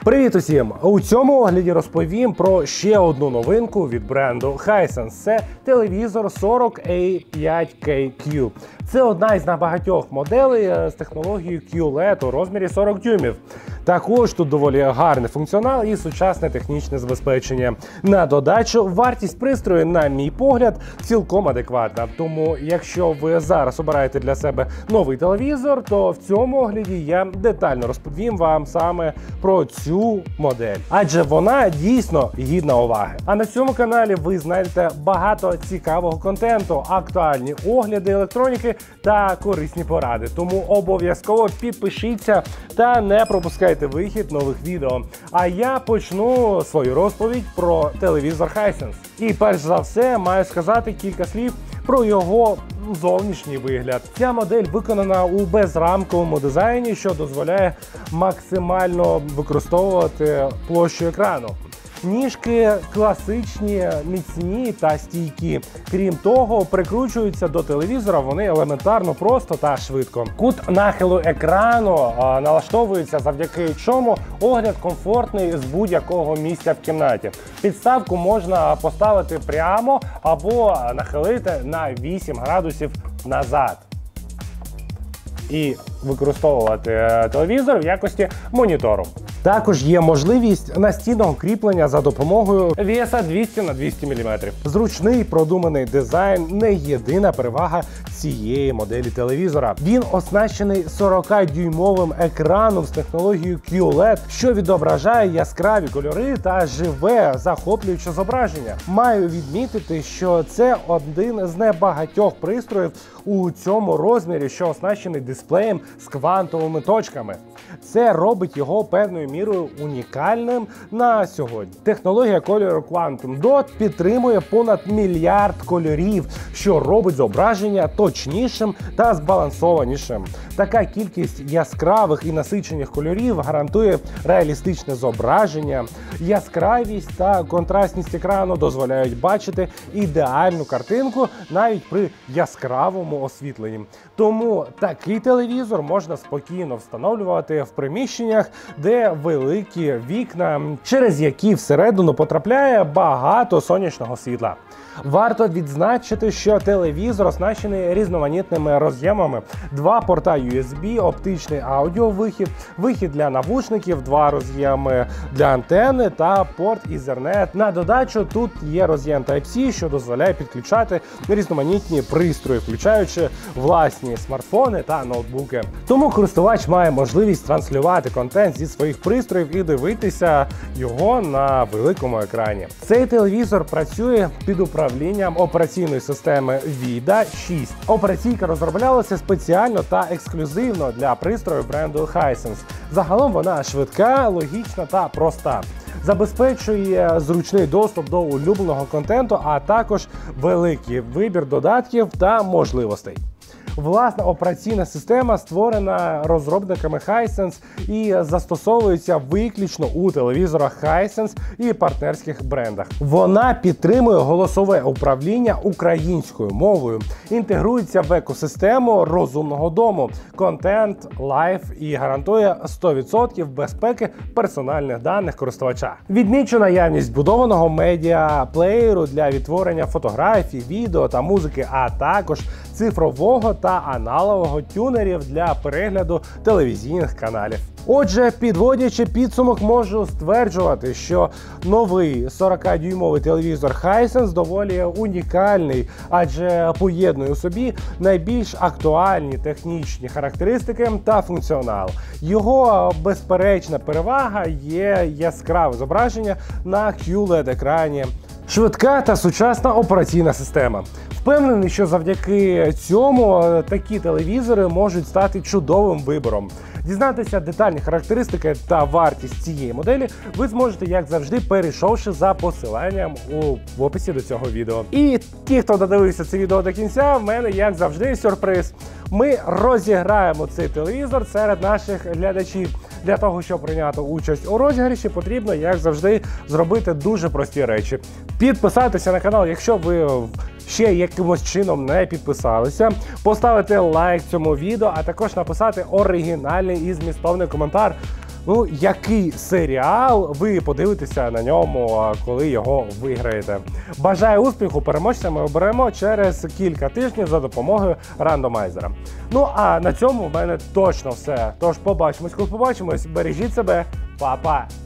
Привіт усім! У цьому огляді розповім про ще одну новинку від бренду Hisense. Це телевізор 40A5K-Q. Це одна із небагатьох моделей з технологією QLED у розмірі 40 дюймів. Також тут доволі гарний функціонал і сучасне технічне забезпечення. На додачу, вартість пристрою, на мій погляд, цілком адекватна. Тому, якщо ви зараз обираєте для себе новий телевізор, то в цьому огляді я детально розповім вам саме про цю модель. Адже вона дійсно гідна уваги. А на цьому каналі ви знайдете багато цікавого контенту, актуальні огляди електроніки та корисні поради. Тому обов'язково підпишіться та не пропускайте вихід нових відео. А я почну свою розповідь про телевізор Hisense. І перш за все маю сказати кілька слів про його зовнішній вигляд. Ця модель виконана у безрамковому дизайні, що дозволяє максимально використовувати площу екрану. Ніжки класичні, міцні та стійкі. Крім того, прикручуються до телевізора вони елементарно, просто та швидко. Кут нахилу екрану налаштовується, завдяки чому огляд комфортний з будь-якого місця в кімнаті. Підставку можна поставити прямо або нахилити на 8 градусів назад. І використовувати телевізор в якості монітору. Також є можливість настінного кріплення за допомогою веса 200 на 200 мм. Зручний продуманий дизайн – не єдина перевага цієї моделі телевізора. Він оснащений 40-дюймовим екраном з технологією QLED, що відображає яскраві кольори та живе, захоплююче зображення. Маю відмітити, що це один з небагатьох пристроїв у цьому розмірі, що оснащений дисплеєм з квантовими точками. Це робить його певною мірою унікальним на сьогодні. Технологія кольору Quantum Dot підтримує понад мільярд кольорів, що робить зображення точнішим та збалансованішим. Така кількість яскравих і насичених кольорів гарантує реалістичне зображення. Яскравість та контрастність екрану дозволяють бачити ідеальну картинку навіть при яскравому освітленні. Тому такий телевізор можна спокійно встановлювати в приміщеннях, де великі вікна, через які всередину потрапляє багато сонячного світла. Варто відзначити, що телевізор оснащений різноманітними роз'ємами. 2 порта USB, оптичний аудіовихід, вихід для навушників, 2 роз'єми для антени та порт Ethernet. На додачу тут є роз'єм Type-C, що дозволяє підключати різноманітні пристрої, включаючи власні смартфони та ноутбуки. Тому користувач має можливість транслювати контент зі своїх пристроїв і дивитися його на великому екрані. Цей телевізор працює під управлінням операційної системи VIDA 6. Операційка розроблялася спеціально та ексклюзивно для пристрою бренду Hisense. Загалом вона швидка, логічна та проста. Забезпечує зручний доступ до улюбленого контенту, а також великий вибір додатків та можливостей. Власна операційна система створена розробниками Hisense і застосовується виключно у телевізорах Hisense і партнерських брендах. Вона підтримує голосове управління українською мовою, інтегрується в екосистему розумного дому, контент, лайф і гарантує 100% безпеки персональних даних користувача. Відмічу наявність вбудованого медіаплеєру для відтворення фотографій, відео та музики, а також цифрового та аналогового тюнерів для перегляду телевізійних каналів. Отже, підводячи підсумок, можу стверджувати, що новий 40-дюймовий телевізор Hisense доволі унікальний, адже поєднує у собі найбільш актуальні технічні характеристики та функціонал. Його безперечна перевага є яскраве зображення на QLED-екрані, швидка та сучасна операційна система. Впевнений, що завдяки цьому такі телевізори можуть стати чудовим вибором. Дізнатися детальні характеристики та вартість цієї моделі ви зможете, як завжди, перейшовши за посиланням в описі до цього відео. І ті, хто додивився це відео до кінця, в мене, як завжди, сюрприз. Ми розіграємо цей телевізор серед наших глядачів. Для того, щоб прийняти участь у розіграші, потрібно, як завжди, зробити дуже прості речі. Підписатися на канал, якщо ви ще якимось чином не підписалися, поставити лайк цьому відео, а також написати оригінальний і змістовний коментар Ну, який серіал ви подивитеся на ньому, коли його виграєте. Бажаю успіху, переможця ми оберемо через кілька тижнів за допомогою рандомайзера. Ну, а на цьому в мене точно все. Тож побачимось, коли побачимось. Бережіть себе, па-па!